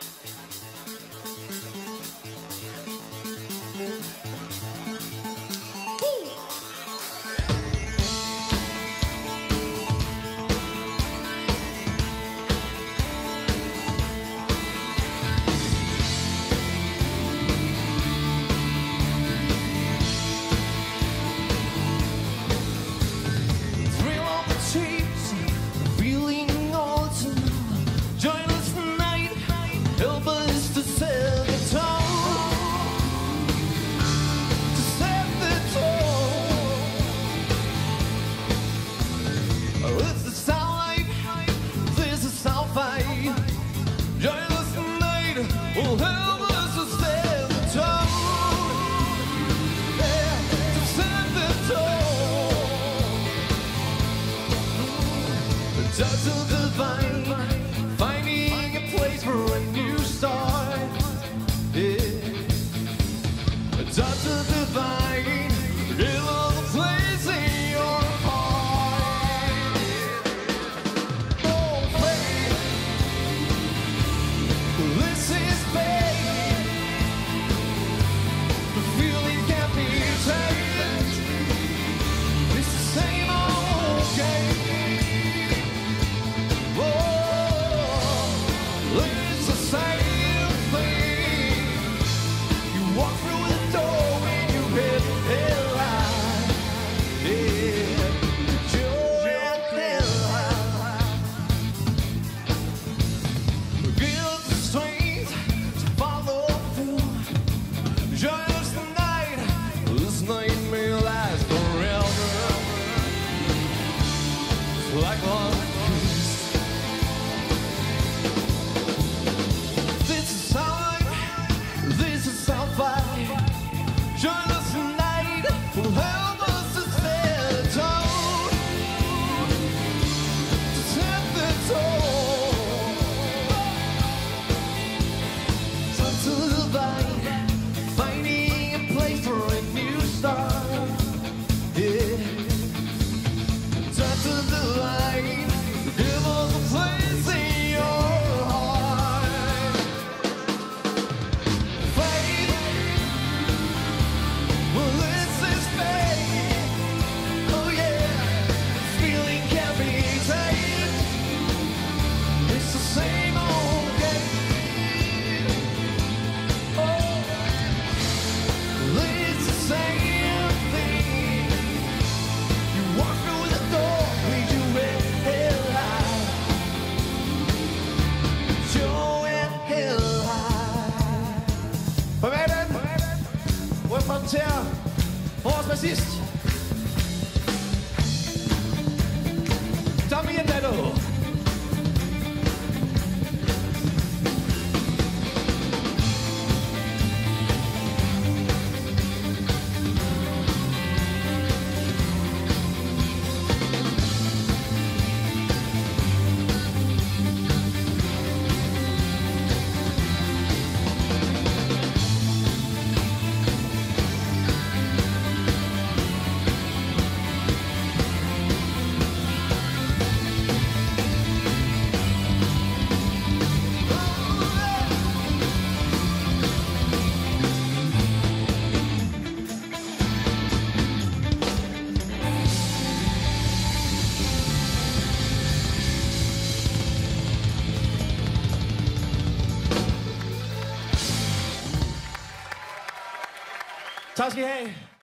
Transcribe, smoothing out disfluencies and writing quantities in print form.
Will help us to stand the tone, yeah, to stand the tone. The touch of the divine, finding a place for a new start, yeah. The touch of the divine, give all the place in your heart, yeah. Oh, faith, this is like one kiss. This is time, this is our fight. Join us tonight, will help us to set the tone, to set the tone. Turn to the light, finding a place for a new start, yeah. Turn to the light, give us a place in your heart. Faith, well this is faith. Oh yeah, this feeling can't be tamed. It's the same old game. Oh, it's the same thing. You walk through the door. Frem til vores bassist Damien Dano. Tak skal I have.